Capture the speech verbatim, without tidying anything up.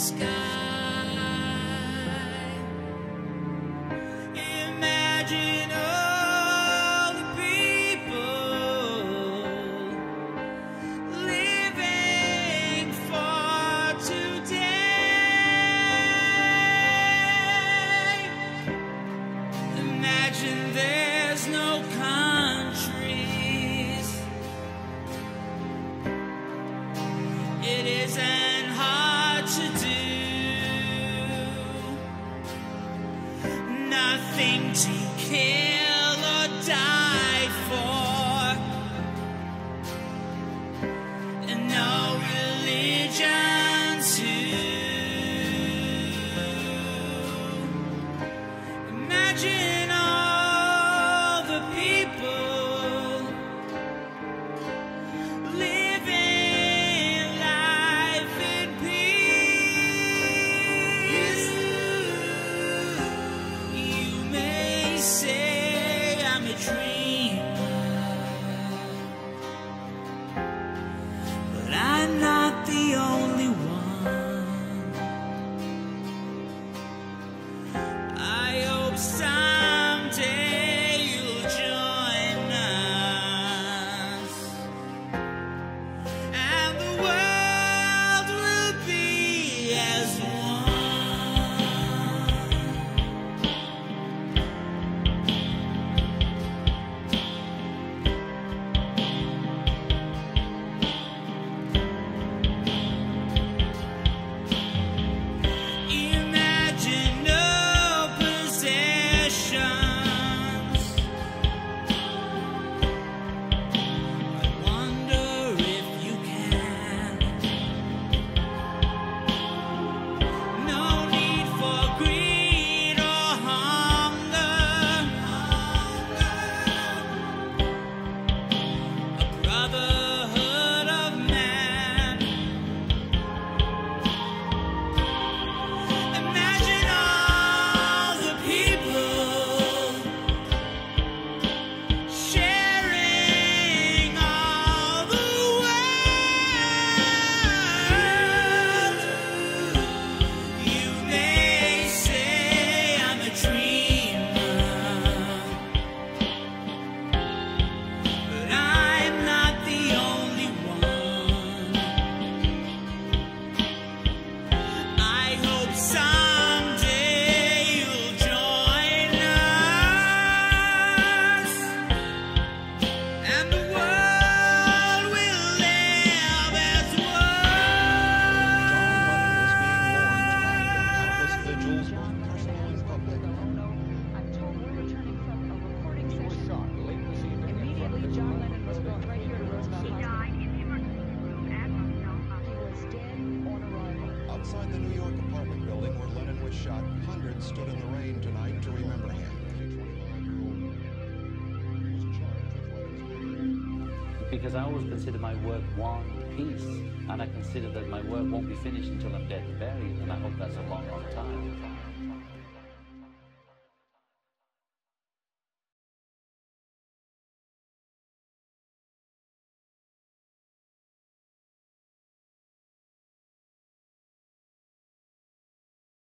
sky. Imagine all the people living for today. Imagine there's no countries. It isn't hard to do. Nothing to kill or die for, and no religion too. Imagine all the people living life in peace. You may say I'm a dreamer, but I'm not the only one. I hope someday you'll join us, and the world will be as imagine no possessions. I wonder if you can. No need for greed or hunger. A brotherhood of man. Imagine all the people sharing all the world. You may say I'm a dreamer, but I'm not the only one. I hope someday you'll join us, and the world will live as I'm told we're returning from a recording session. Immediately, John Lennon was brought right here to Roosevelt Hospital. He was dead on arrival. Outside the New York apartment building where Lennon was shot, hundreds stood in the rain tonight to remember him. Because I always consider my work one piece, and I consider that my work won't be finished until I'm dead and buried, and I hope that's a long, long time.